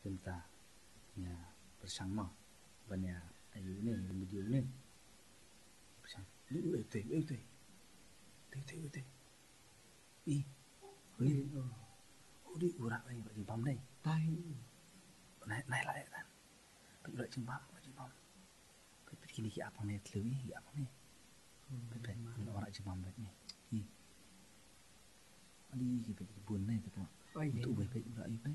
Tenta ya bersama banyak ayu ni video ni bersama betul đi urat đây vậy chừng băm đây tay này lại kan bị lại chừng băm cái kini ki apa ni telu ni apa ni betul orang chừng băm vậy ni đi cái buồn này các bạn tụ về urat ini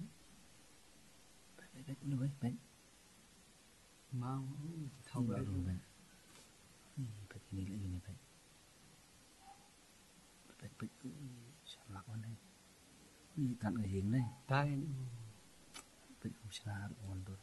baik mau thâu lại rồi baik ini lagi ni baik lạc con đây đi tận ở hiền đây tay baik không xa ổn được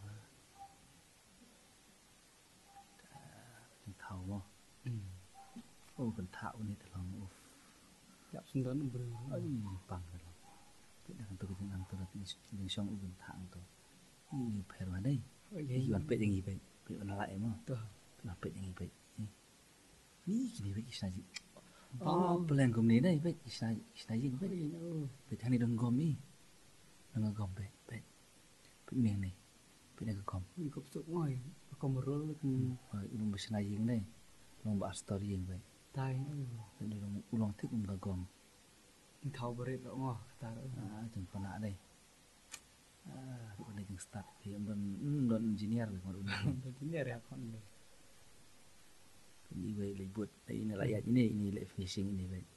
thâu mà ô cần thạo này thật lòng ô chạm xuống đó nó bự bằng rồi baik dah tôi dengan tôi dengan song ugun thang tu ini per mana đây ini jual pet yang ini baik pet mana lain mah jual pet yang ini baik ni kini baik saja pelan gom ni đây baik saja baik baik yang ni dong gom ni dong gom baik baik miếng này baik dah gom ini kau sok mai kau merol belum bersama yang đây belum bahas story yang baik tay ini ulang tik gom thâu beret đó ngỏ ta chừng con nã đây lúc này chừng start thì ông don engineer rồi còn engineer ya con này ini baik lagi buat ini layak ini like fishing ini baik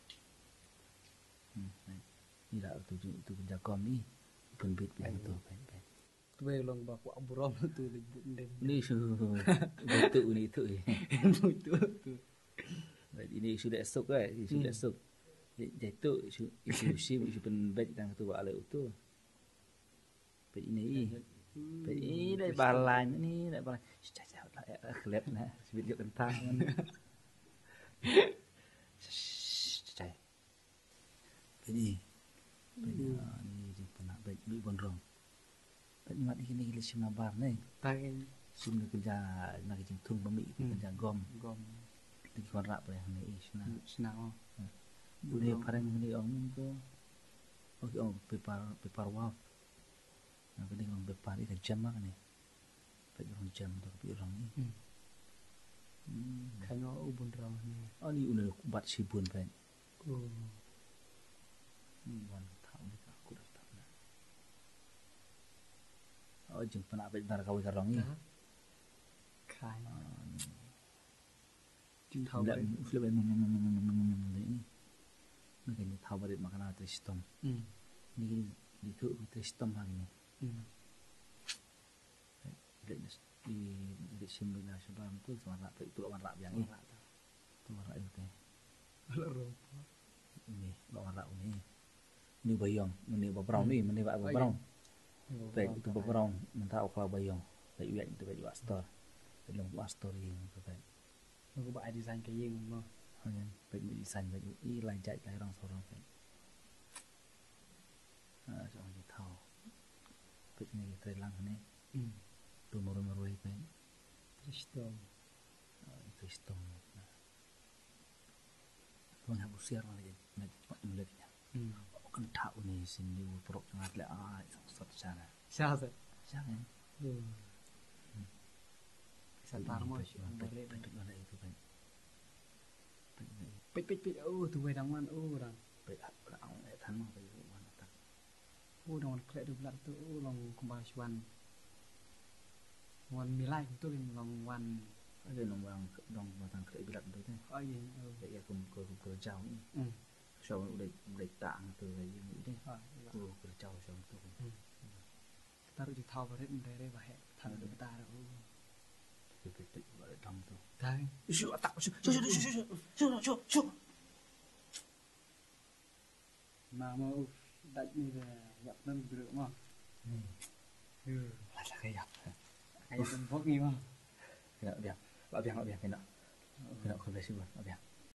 ini dah tu kerja kom ni open bait yang tu baik tu baik long bak wa buram tu lagi buat ni betul ni tu betul baik ini sudah esok sudah esok jadi tu isu pen bait yang tu buat alai tu bait ini dari balan ni dari balan cacat lah kelihap nak video kentang cacat ini pernah bait ni bonrong bait mat ini gila sim nabar ni tay sim kerja nak kerja thun bami kerja gom di kontrak boleh ni senang boleh parang ni orang tu okey orang pepar waf yang penting orang pepar ni jam lah ni bagi orang jam tu bagi orang ni kan ubun orang ni ni udah buat sibun kan bukan tahu ni aku dah tahu lah jeng pernah bentar kau ikan orang ni kai jeng tahu dah flip ni makanya tahu berit makanan tristom ni itu tristom lagi ni di simbina sebab tu warna itu warna yang ini tu warna itu ini warna ini bayong ini babrong ni ini babrong baik itu babrong mentah kalau bayong baik itu baik pastor belum pastor yang baik aku buat desain kayak yang mah baik desain baik ini lanjut lah orang sorong baik jangan tahu baik ini terlang ni rumor baik Tristom tuan hab usiar lagi nak mulainya kan tahu ni sini perok sangat le satu sana siapa santar mo baik mana itu baik pit tu way dangan orang baik orang tan mah baik mana tak dangan klek du belak tu long kumbasuan wan milai tu long wan ada nombang dong batang klek bilat tu kan iya baik ya ke jauh ni so udah tang tu lagi ni kerjau so tu taruh di tahu berit dari bahe thang tu taruh pipit boleh dam tu tai syu tak syu mau dak ni dah nem dulu mah lah kayak kayak tempok ni mah biar kena kena kena kau bersih buat biar